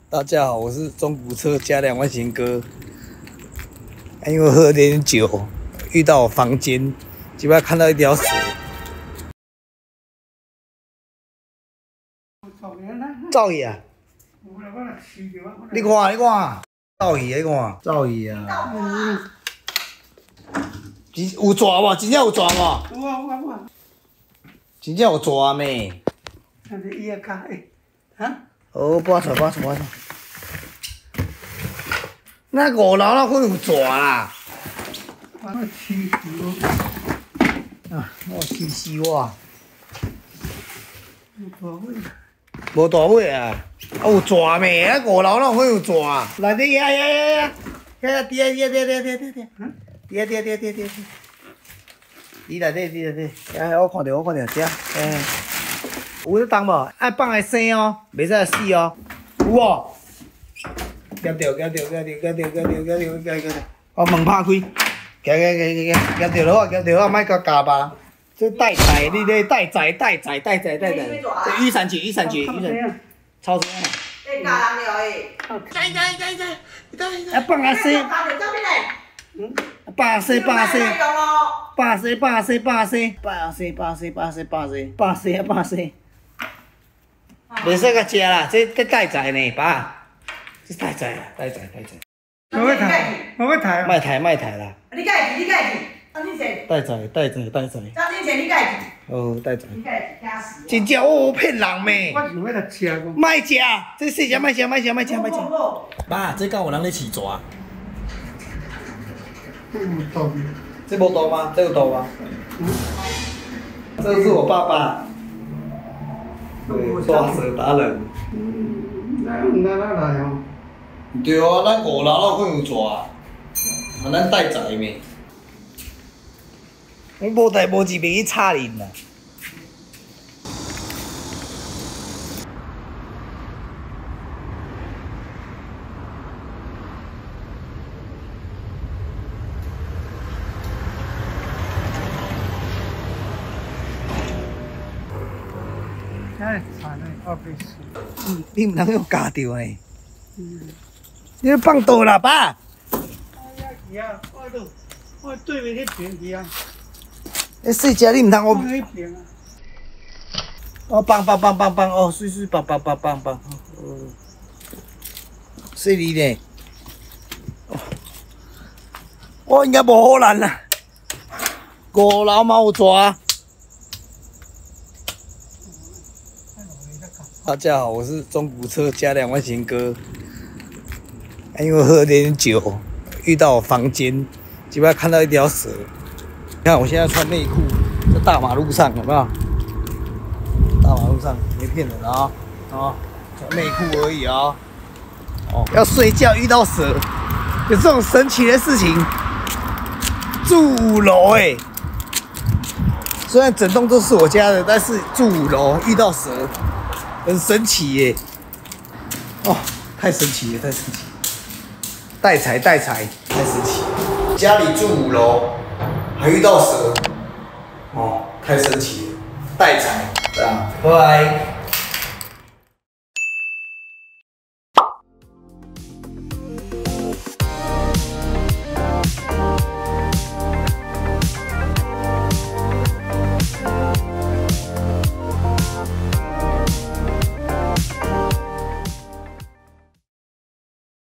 大家好，我是中古车加2万型哥。因为喝了点酒，遇到我房间，结果看到一条蛇。造鱼啊！你看，你看，造鱼，你看，造鱼啊！有抓无？真正有抓无？有。真正有抓咩？哦，搬出。那5楼那会有蛇啦！我气死我！无大尾啊！有蛇咩？那5楼那会有蛇？内底呀！滴！你内底，我看到遮，有咧动无？爱放个生哦，袂使死哦。有无？夹着！我门拍开，夹着了，莫甲夹吧。这待宰，你咧待宰。雨伞节，超车。 你夹人了诶！ 啊，放下生。放下生。袂使甲食啦，这待宰呢，爸。这待宰。 莫抬啦。 你家己，张金贤。 待宰。 张金贤，你家己。 哦，待宰。 你家己惊死。 真正我骗人咩？ 我想要来吃个。 莫食，这细只莫食。爸，这敢有人咧饲蛇？这无毒吗？这有毒吗？这是我爸爸。抓蛇达人。 那来哦。 对啊，咱5楼那会有蛇，咱待宰咩？我无代无志袂去插人啦。 太惨了，240。 你毋通用夹着呢。你放倒啦，爸。 我对面迄边去啊。 迄细只你毋通我。 迄边啊。 哦，放，哦，水，放。哦，细哩呢。我应该无好难啦。5楼嘛有蛇。大家好，我是中古车加2万型哥。因为喝了点酒，遇到我房间，结果看到一条蛇。你看我现在穿内裤，在大马路上，有没有？大马路上没骗人啊！穿内裤而已啊！要睡觉遇到蛇，有这种神奇的事情。住5楼哎，虽然整栋都是我家的，但是住5楼遇到蛇，很神奇耶！太神奇了！待财，太神奇！家里住5楼，还遇到蛇，太神奇了！待财，这样，拜拜。